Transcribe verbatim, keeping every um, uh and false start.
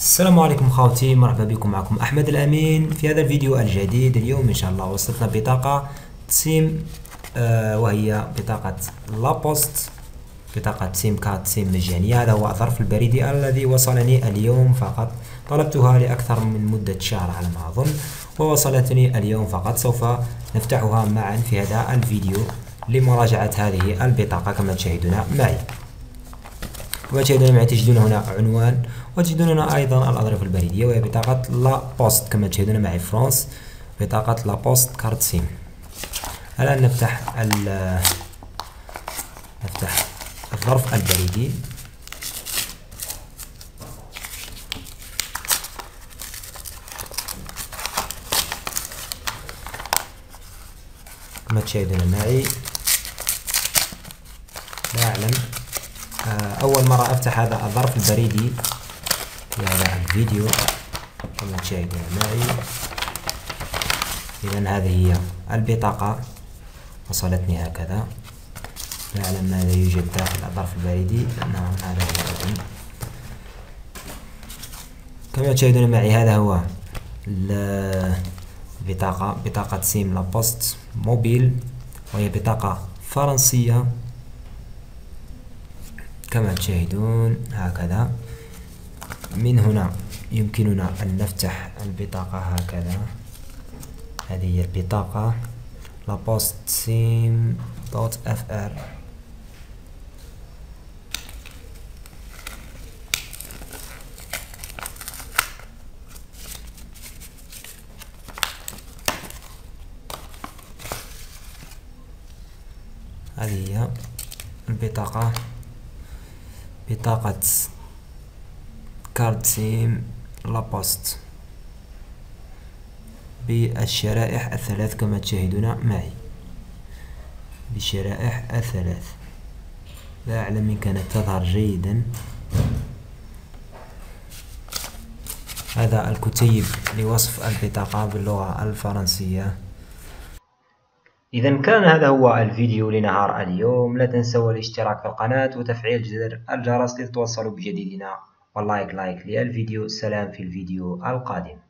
السلام عليكم خوتي، مرحبا بكم. معكم أحمد الأمين في هذا الفيديو الجديد. اليوم إن شاء الله وصلتنا بطاقة سيم آه وهي بطاقة لابوست، بطاقة سيم كارد سيم مجانية. هذا هو الظرف البريدي الذي وصلني اليوم فقط. طلبتها لأكثر من مدة شهر على ما أظن، ووصلتني اليوم فقط. سوف نفتحها معا في هذا الفيديو لمراجعة هذه البطاقة كما تشاهدون معي. كما تشاهدون معي تجدون هنا عنوان، وتجدون هنا أيضا الأظرف البريدية وهي بطاقة لا بوست كما تشاهدون معي فرانس، بطاقة لا بوست كارد سيم. الآن نفتح نفتح الظرف البريدي. كما تشاهدون معي، لا أعلم، أول مرة أفتح هذا الظرف البريدي في هذا الفيديو كما تشاهدون معي. إذن هذه هي البطاقة، وصلتني هكذا. لا أعلم ماذا يوجد داخل الظرف البريدي. نعم، هذا هو الرقم كما تشاهدون معي. هذا هو البطاقة، بطاقة سيم لا بوست موبيل، وهي بطاقة فرنسية كما تشاهدون هكذا. من هنا يمكننا أن نفتح البطاقة هكذا. هذه هي البطاقة لا بوست سيم دوت اف ار. هذه هي البطاقة، بطاقة كارد سيم لا بوست بالشرائح الثلاث كما تشاهدون معي، بالشرائح الثلاث. لا أعلم إن كانت تظهر جيدا. هذا الكتيب لوصف البطاقة باللغة الفرنسية. إذا كان هذا هو الفيديو لنهار اليوم. لا تنسوا الاشتراك في القناة وتفعيل زر الجرس لتتوصلوا بجديدنا، واللايك لايك للفيديو. سلام في الفيديو القادم.